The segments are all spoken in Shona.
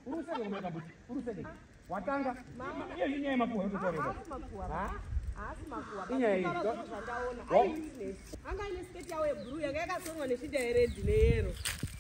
Uruseke kumeka buti. Uruseke. Watanga. Iyo inyaya makuwa yototoreka. Asi makuwa. Inyaya iyi. Anga ine sketi yawe blue yakasongwa neshida red neyero.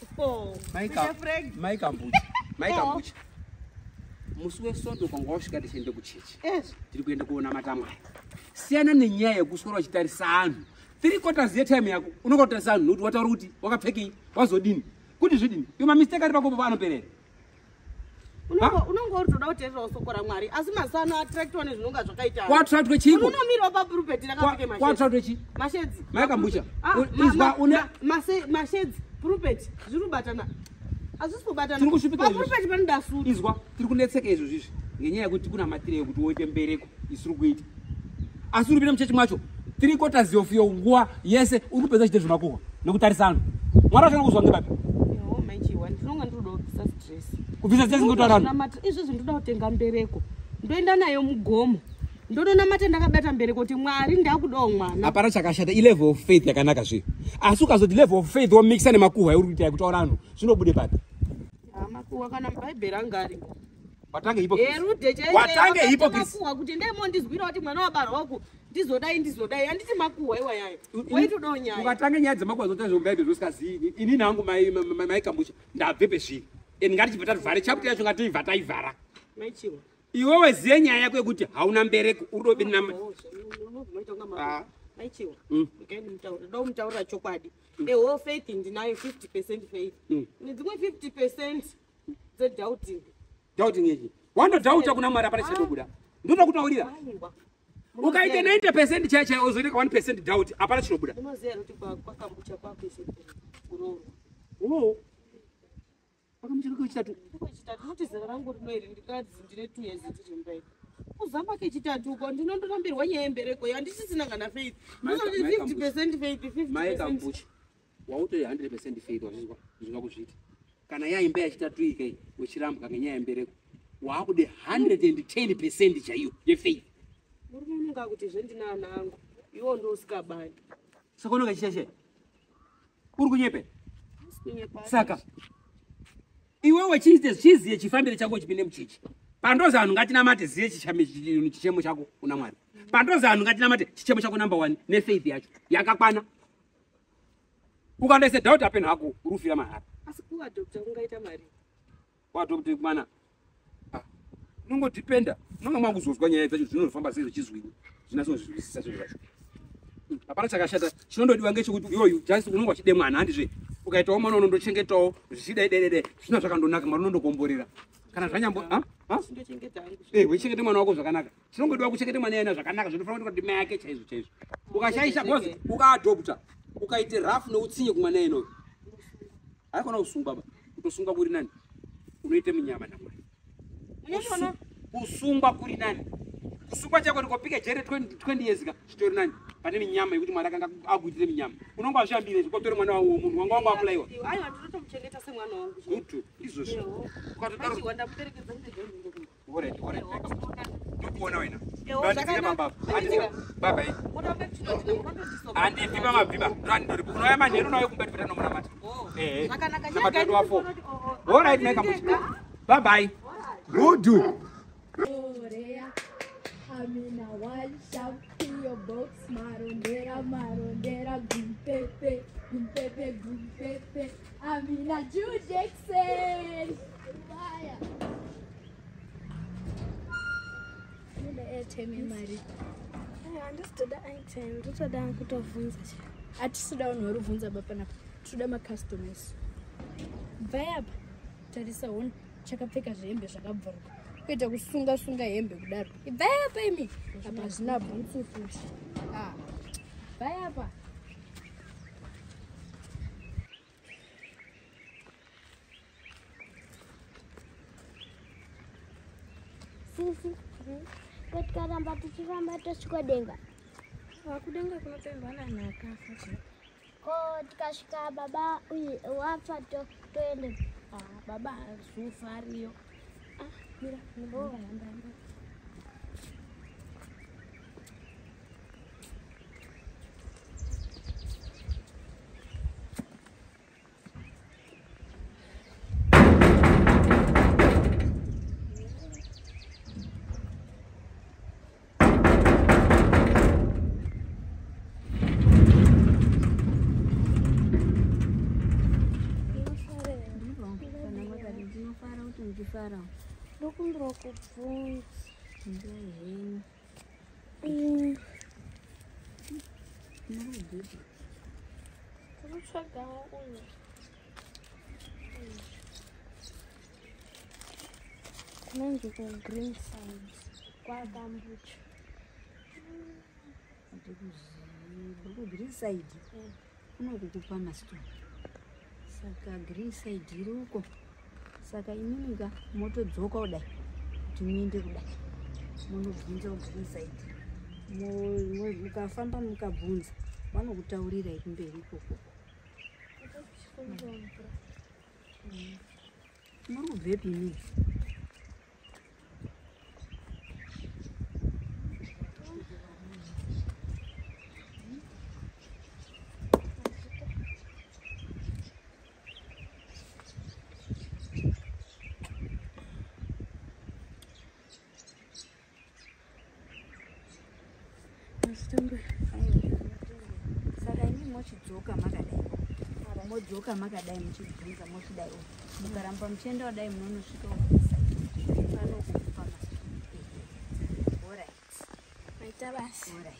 Maika mbuchi. Musi wesondo kwanga wasvika tichiende kuchechi. Tiri kuenda kuona matamai. Siyana nenyaya yekuswera uchitarisa anhu. 3/4 yetime yako unokotarisa anhu nokuti wataura kuti wakapfekei wazodini. Kuti zvidini? Yoma mistake ari pakopo paanoperera. Unongo uri toda kuteerera soko Mwari asi masana attractwa nezvinonga zvakaita. Kwatratwe chiko. Unomira pa pulpit nakapfeka mashedzi. Kwatratwe chi? Mashedzi. Maika mbucha. Izwa una mashedzi pulpit zviri kubatana. Asisi kubatana. Tiri kusvika izvo. Pulpit panodasuta. Izwa tiri kunetseka izvo zvizvi. Ngenyaya yekuti kuna matire yekuti woite mbereko isiri kuita. Asi uri pina muchechi mwacho 3/4 of your nguwa yese uri kupedza chite zvemakuhwa nekutarisa anhu. Mwari achana kuzwa ngebapi? Yo maichiwa ndinonga ndinoda kubvisa stress. Kubvisa stress ngotaura anhu. Izvi ndoda kutenga mbereko. Ndoenda nayo mugomo. Ndodona mate ndakabata mbereko kuti Mwari ndakudawo mwana. Apana chakashata level of faith yakanaka zvi. Asi ukazoti level of faith wo mixa nemakuhwa uri kuita kutaura anhu zvinobude pati. Makuhwa kana muBhaibheri angari. Watange hypocrite. Watange hypocrite. Kuti ndemo ndizwira kuti mwana wabarwa wako ndizodai anditi makuhwa iwa yayo. Waitodawo nyaya. Ukatange nyaya dzemakuhwa zotazvo muBhaibheri zvisikazivi. Ini nangu Maika mbucha ndabve pesvika. Ngatichibva vhare chapter yacho ngatiibva taivhara. Maichiwa. Iwewe ziye nyaya yako yekuti hauna mbereko uri dobi nama. Maichiwa. Ndoda mutaurira chokwadi. Eho faith ndinayo 50% faith. Nedzimwe 50% doubting. Doubting yechi. Wandodhauta kuna Mwari apana chinobuda. Ndoda kutaurira. Ukaite 90% chaichai ozoita 1% doubt apana chinobuda. Unoziya kuti kwakambucha kwako kuroro. Pakambucha kwako chitatu. Chitatu kuti zera rangu rinoiri ndikadzi ndine 2 years ndiri mbai. Uzamba kechitatu uko ndinondorambirwa nyaya yembereko yandisisina kana faith. Ndinoti 50% faith 50%. Maika mbuchi. Wauto 100% faith wazizwa kuzvita. Kana yaimba yachitatu ikai wechirambwa ngenyaya yembereko. Waakude 110% chaiyo yefaith. Murumunga kuti zvendina ana angu. Iwo ndo usikabani. Saka unoga chishashe. Uri kunyepe? Kunyepa. Saka iwewe chiziye chifambire chako chipinde muchichi. Pandoza anhu ngatinamate ziye chichemo chako kuna Mwari. Pandoza anhu ngatinamate chichemo chako number 1 nefaith yacho. Yakakwana. Ukandaise doubt apena hako urufira mahara. Asi kuwa doctor ungaita mari. Kwa doctor kumana. Nongo dependa. Nonga mwanguzozwa nyaya dzacho dzinofamba sei zvichizwini. Zvinaso zvisisa zvacho. Apana chakashata. Chinondodiwa ngechekuti iyoyo just unonga uchide mwana handizve. Ukaitawo mwana unondochengetawo zvichida dedede. Zvino zvakandonaka Mwari unondokomborera. Kana zvanyambo sindochengeta hangu. Wechengete mwana wako zvakanaka. Chinongodiwa kuchengete mwana yana zvakanaka zvinofanira kuti mai yake chaizvo. Ukashaisha gozi ukaadopta. Ukaite rafu neutsinye kumwana enoyo. Haikona kusunga baba. Kutosunga kuri nani? Unoite minyama naMwari. Unyashona? Kusungwa kuri nani? Kusungwa chako ndikopika jere 20 years ka chitori nani? Pane minyama yekuti Mwari akanga akuitire minyama. Unonga washambire zvikotori mwana wawo munhu wanga wanga apulaiwa. Aiwa ndinotomuchengeta semwana wangu. Gutu izvozvo. Ukatodaro Chiwanda muperekedza ndege. Alright. Tokuona wena. Zvakanaka. Baba. Andi bhiba mabhiba. Ndori unouya manheru nayo kumbetipeta nomunamata. Zvakanaka. Namatendo wafo. Alright, Maika mbuchi. Bye bye. Good. Amina one shout to your box marondera gumpepe Amina Jew Jackson Baya Nda airtime mari Understood item ndotoda kutovunza atisuda vanhu vari kuvhunza bapanapa toda macustomers bva apa tarisa ona chakapfeka zvihembe zvakabvaruka kuita kusunga hembe kudaro bva apa imi apa zvina bhutsu futi bva apa Sisi Karamba tichifamba tosvika denga. Kudenga kunopendwa nani akafa? Ko tikasvika baba uye wafa toende. Baba azufa ariyo. Mira, hamba. Ndifara. Ndokumbira kubvunza. Ndiheni. Ndinokudzipa. Kunotsvaga uyu. Kunonzi kugreen side kwakambucha. Ndikuziva. Green side. Unokukupa masito. Saka green side iriko. Saka imininga motodzoka kudai. Kuti muende kudai. Munobvunza green side. Mukafamba mukabvunza. Vanokutaurira kumberi ikoko. Murikubvepi imi? Saka imi mochidzoka makadai. Modzoka makadai muchibvunza mochidai. Mukaramba muchienda kudai munonosvika kubvunza. Vanokupa masito. Alright. Maita basi. Alright.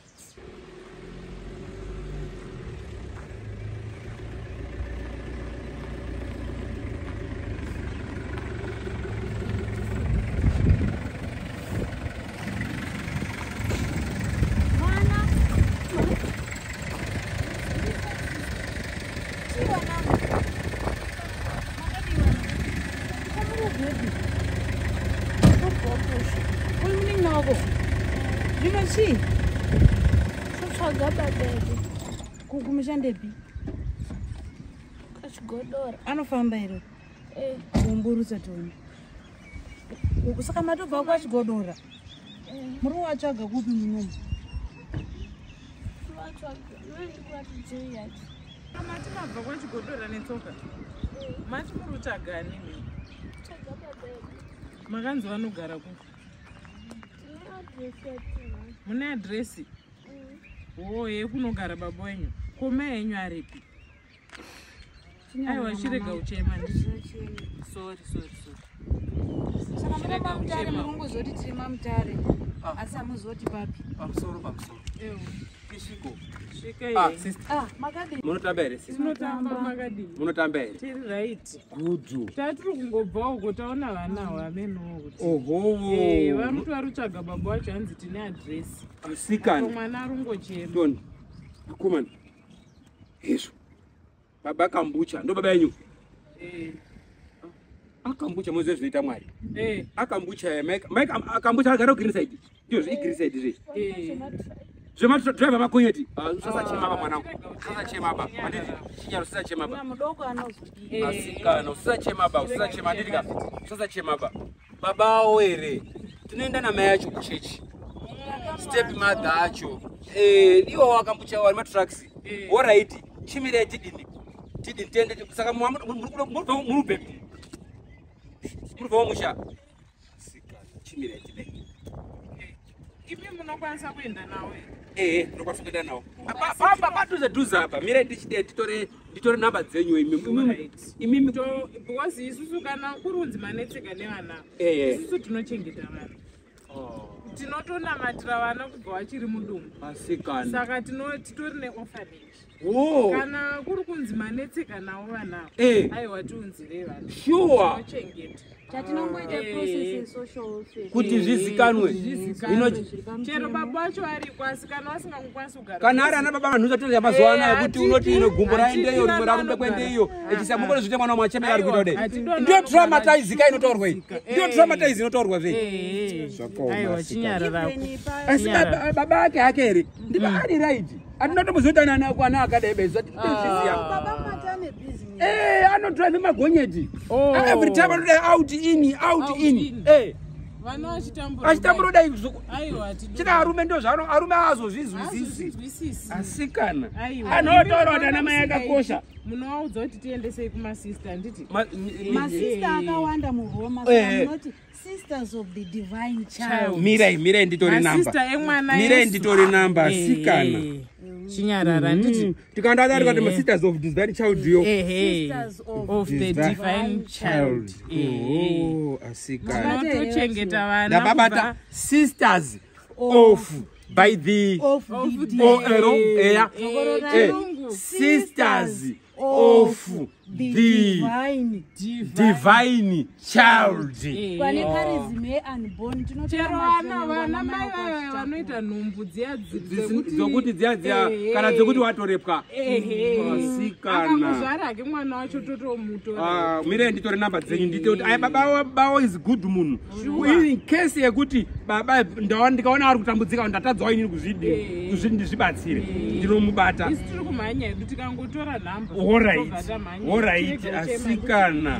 Chi? Kutsvaga babebe. Kumushandepi? Kachigodora. Anofamba here. Kumburutsa toni. Saka matobva kwachigodora. Muri watsvaga kupi munomu? Matinabva kwachigodora netsoka. Mati muri kutsvaga nini? Makanzi vanogara kupi? Mune adresi? Yekunogara baba wenyu. Koma yenyu aripi? Aiwa chirega uchema ndii. Sorry. Saka muri mamutare murongozoti tiri mamutare. Asi hamuzoti papi? Pamusoro. Ewo. Kishiko. Shika Sister. Makadini. Munotamba here sister? Tinotamba makadini. Munotamba here? Tiri right. Good. Tatiri kungobva uko taona vana vamenowo kuti. Oho. Varuti varutsvaga baba wacho hanzi tine adresi. Asikana. Mwana arungochema. Toni. Akomana. Yesu. Baba akambucha. Ndo baba yenyu. Akambucha mozwe zvinoita Mwari. Akambucha Mike akambucha agara green side. Ndio green side zve. Zvema driver makonyeti. Usasachema baba mwanangu. Usasachema baba. Manditi chinyaro usasachema baba. Mudoko anozodi. Asikana usasachema baba. Usasachema ndika. Usasachema baba. Baba awere. Tinoenda na mai yacho kuchechi. Step mother acho. Iwo wakambucha wari matracks. Alright. Chimire tidini. Tidini tende saka murubhepi. Murubva musha. Asikana chimire tidini. Imi munokwanisa kuenda nawe? Ndokwanisa kuenda nawo. Padhuze apa. Mira nditore namba dzenyu imi. Because isusu kana kurunzi manetseka nevana. Isusu tinochengeta vana. Tinotonamatira vana kubva vachiri mudumbu. Asikana. Saka titori neorphanage. Kana kuri kunzi manetseka navo vana. Aiwa tiunzire vana. Sure. Tinochengeta. Chatinongoita process social welfare. Kuti zvizikanwe. Chero baba vacho ariko asi kana vasingakwanisi kugara. Kana ari ana baba vanhu zvatoti mazuva anaya kuti unoti ino gumbo raendeyo rimwe rambe kuendeyo. Echisambukore zvite mwana wamachemera ari kuita kudai. Ndio traumatizing inotaurwa iyi. Ndio traumatizing inotaurwa zve. Aiwa chinyarara. Asi baba ake here. Ndiba ari right. Atinotomuzota nana kwana akadebezwa. Baba matame business. Anodrive magonyeti. Every time anodai out in. Vana achitambura dai aiwa tina arume ndo zvano arume azozvizwisisi. Asikana. Anotaura kuti ana mai akakosha. Munovaudza kuti tiendesei kumasista nditi. Masista akawanda muRoma saka munoti sisters of the divine child. Mirai nditori namba. Masista emwana Mirai Yesu. nditori namba sikana. Chinyarara nditi. Tikanda kuti ma sisters of divine child yo. Sisters Of the divine child. Oh, asikana. Tinotochengeta vana. Ndababata sisters of by the of sisters of the divine child. pane charism yeunborn Chero vana mai vaya vanoita nhumbu dziya dzokuti dziya kana dzokuti watorepwa asikana akangozvara hake mwana wacho totomutora. Mire nditori namba dzenyu ndite kuti aya baba is good munhu. In case yekuti baba ndikaona ari kutambudzika ndatadzawo inini kuzvidi ndizvibatsire ndinomubata. Isi tiri kumhanya hedu tikangotora nhamba. Alright, asikana.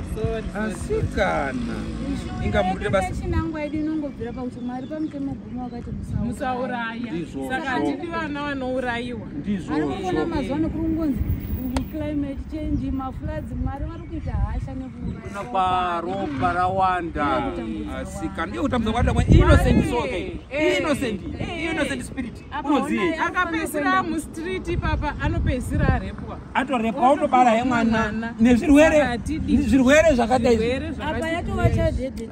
Inga muri basi. chinangwa yedu inongobvira pakuti mwari pamutemo guma wakati musauraya. Saka hatidi vana vanourayiwa. arikuona mazuva nekuri kungonzi climate change mafloods mwari vari kuita hasha Kuna paropa rawanda. Asikana ndiyo kutambudzwa kwanda kwa innocent soke. Innocent spirit. Unoziye. Akapesera mustriti papa anopesera arepwa. Atorepwa autobara hemwana nezvirwere zvakadai. apa yatova chadhedhe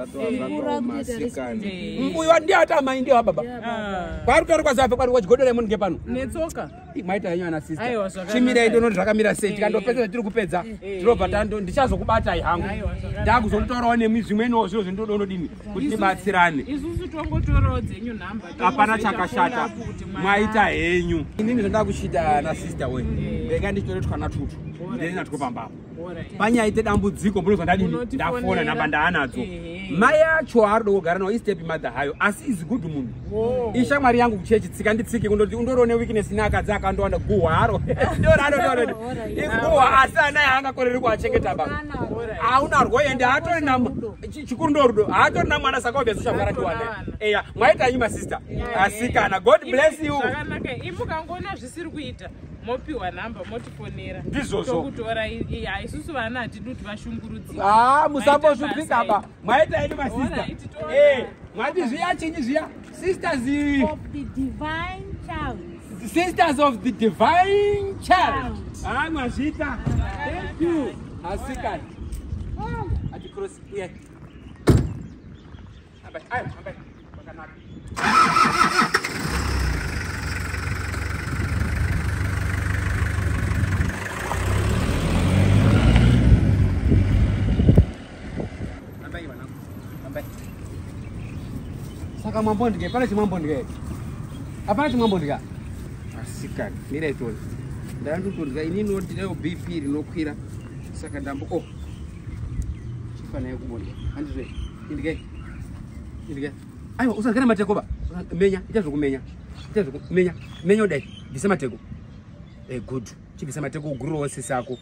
today Uyu ndiye atamai ndiye baba. Kwari kutori kwazape kwari kwachigodora munhu ngepano. Netsoka. Maita henyu ana sister. Aiwa, zvakanaka. Chimirai ndonoti zvakamira sei tikandopedzera tiri kupedza. Ndinobva ndichazokubatai hangu. Ndakuzotorawo nemizvimweniwo zviro zvindodonodini kuti tibatsirane. Isusu tongotorawo dzenyu nhamba. Hapana chakashata. Mwaita henyu. Inini zvandakushita na sister we. Ndega ndichitoretwa natutu. Ndina tuko pambapa. Panyaite dambudziko mbunozwa ndadini ndafona namba ndaanadzo. Mai acho ardo kugara nawo step mother hayo asi is good munhu. Ishamwari yangu kuchechi tsika nditsiki kundoti undorone weakness nakadza akandowanda guhwaro. Ndorado. Iguwa asana yanga koreri kuachengeta baba. Auna rwoende atori namba chikuru ndorudo atori namwana saka obviously shamwari ndiwana. Eya mwaita nyima sister. Asikana God bless you. Zvakanaka imukangona zvisiri kuita. Mopiwa nhamba motifonera. Ndizvozvo. Tokutora isusu vana hatidi kuti vashungurudzike. Musambozvipika ba. Mwaita yenyu ma sister. Mwati zviya chinyi zviya sisters of the divine child. Sisters of the divine child. Mwazvita. Thank you. Asikana. Ati cross here. Abai. Wakanaka. Saka mwambondike, pana chimwambondike. Hapana chimwambondike. Asikana, mira itoni. Ndandotorya inini ndinayo BP rinokwira. Saka ndambo chifana yekubonda. Handizve. Indike. Aiwa, usagara mateko ba. Menya, ichazokumenya. Menya udai. Bvisa mateko. Good. Chibvisa mateko uguriro sisi yako.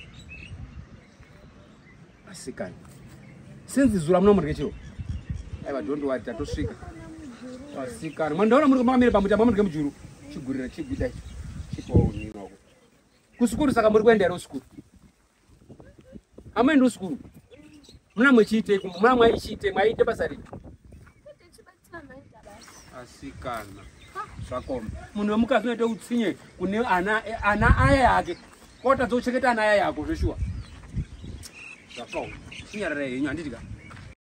Asikana. Since zura munomurye chiro. Aiwa, don't worry, tatosvika. Asikana. Mandaona muri kumamira pamutamba muri kemujuru. Chigurira chiguda ichi. Chipo ninoko. Kusikuru saka muri kuenda ro sikuru. Amwe ndo sikuru. Muna mwechiite kumuna mwaichite mwaite basa rito. Asikana. Zvakoma. Munhu wemukazi unoite utsinye kune ana aya yake. Kota dzochengeta ana aya yako zveshuwa. Zvakoma. Chinyarara yenyu handitika.